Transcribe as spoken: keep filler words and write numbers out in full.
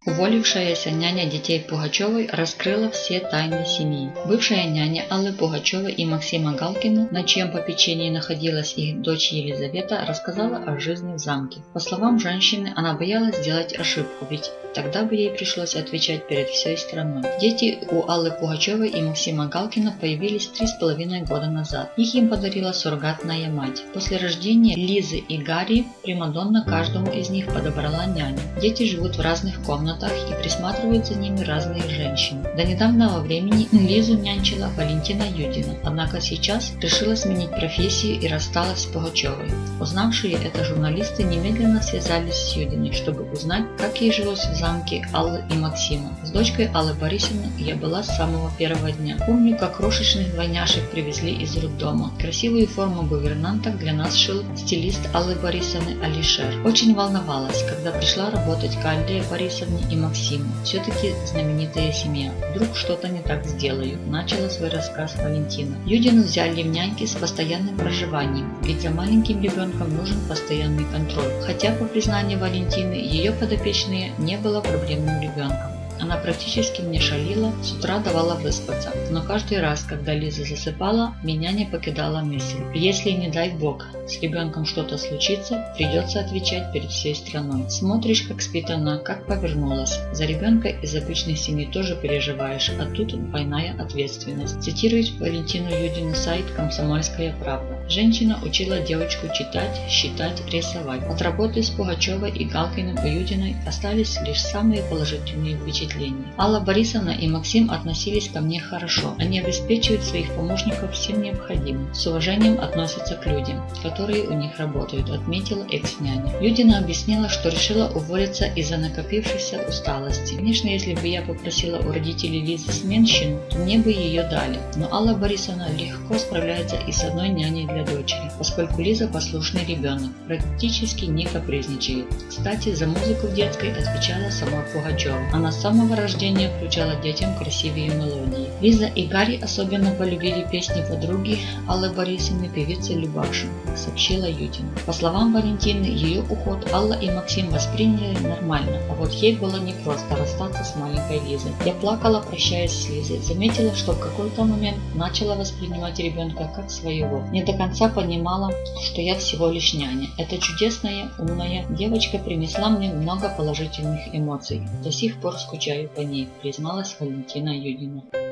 Уволившаяся няня детей Пугачевой раскрыла все тайны семьи. Бывшая няня Аллы Пугачевой и Максима Галкина, на чьем попечении находилась их дочь Елизавета, рассказала о жизни в замке. По словам женщины, она боялась сделать ошибку, ведь тогда бы ей пришлось отвечать перед всей страной. Дети у Аллы Пугачевой и Максима Галкина появились три с половиной года назад. Их им подарила суррогатная мать. После рождения Лизы и Гарри примадонна каждому из них подобрала няню. Дети живут в разных комнатах и присматривают за ними разные женщины. До недавнего времени Лизу нянчила Валентина Юдина, однако сейчас решила сменить профессию и рассталась с Пугачевой. Узнавшие это журналисты немедленно связались с Юдиной, чтобы узнать, как ей жилось в замке Аллы и Максима. С дочкой Аллы Борисовны я была с самого первого дня. Помню, как крошечных двойняшек привезли из роддома. Красивую форму гувернанток для нас шил стилист Аллы Борисовны Алишер. Очень волновалась, когда пришла работать к Алле Борисовне и Максиму. Все-таки знаменитая семья. Вдруг что-то не так сделаю, начала свой рассказ Валентина. Юдину взяли в няньки с постоянным проживанием, ведь за маленьким ребенком нужен постоянный контроль. Хотя, по признанию Валентины, ее подопечные не было проблемным ребенком. Она практически не шалила, с утра давала выспаться. Но каждый раз, когда Лиза засыпала, меня не покидала мысль: если, не дай бог, с ребенком что-то случится, придется отвечать перед всей страной. Смотришь, как спит она, как повернулась. За ребенка из обычной семьи тоже переживаешь, а тут двойная ответственность. Цитирует Валентину Юдину сайт «Комсомольская правда». Женщина учила девочку читать, считать, рисовать. От работы с Пугачевой и Галкиным и Юдиной остались лишь самые положительные впечатления. Алла Борисовна и Максим относились ко мне хорошо. Они обеспечивают своих помощников всем необходимым. С уважением относятся к людям, которые у них работают, отметила экс-няня. Юдина объяснила, что решила уволиться из-за накопившейся усталости. Конечно, если бы я попросила у родителей Лизы сменщину, то мне бы ее дали. Но Алла Борисовна легко справляется и с одной няней для дочери, поскольку Лиза послушный ребенок, практически не капризничает. Кстати, за музыку в детской отвечала сама Пугачева. Она с самого рождения включала детям красивые мелодии. Лиза и Гарри особенно полюбили песни подруги Аллы Борисовны, певицы Любаши, сообщила Юдина. По словам Валентины, ее уход Алла и Максим восприняли нормально, а вот ей было непросто расстаться с маленькой Лизой. Я плакала, прощаясь с Лизой, заметила, что в какой-то момент начала воспринимать ребенка как своего. Не до конца понимала, что я всего лишь няня. Эта чудесная, умная девочка принесла мне много положительных эмоций. До сих пор скучаю по ней, призналась Валентина Юдина.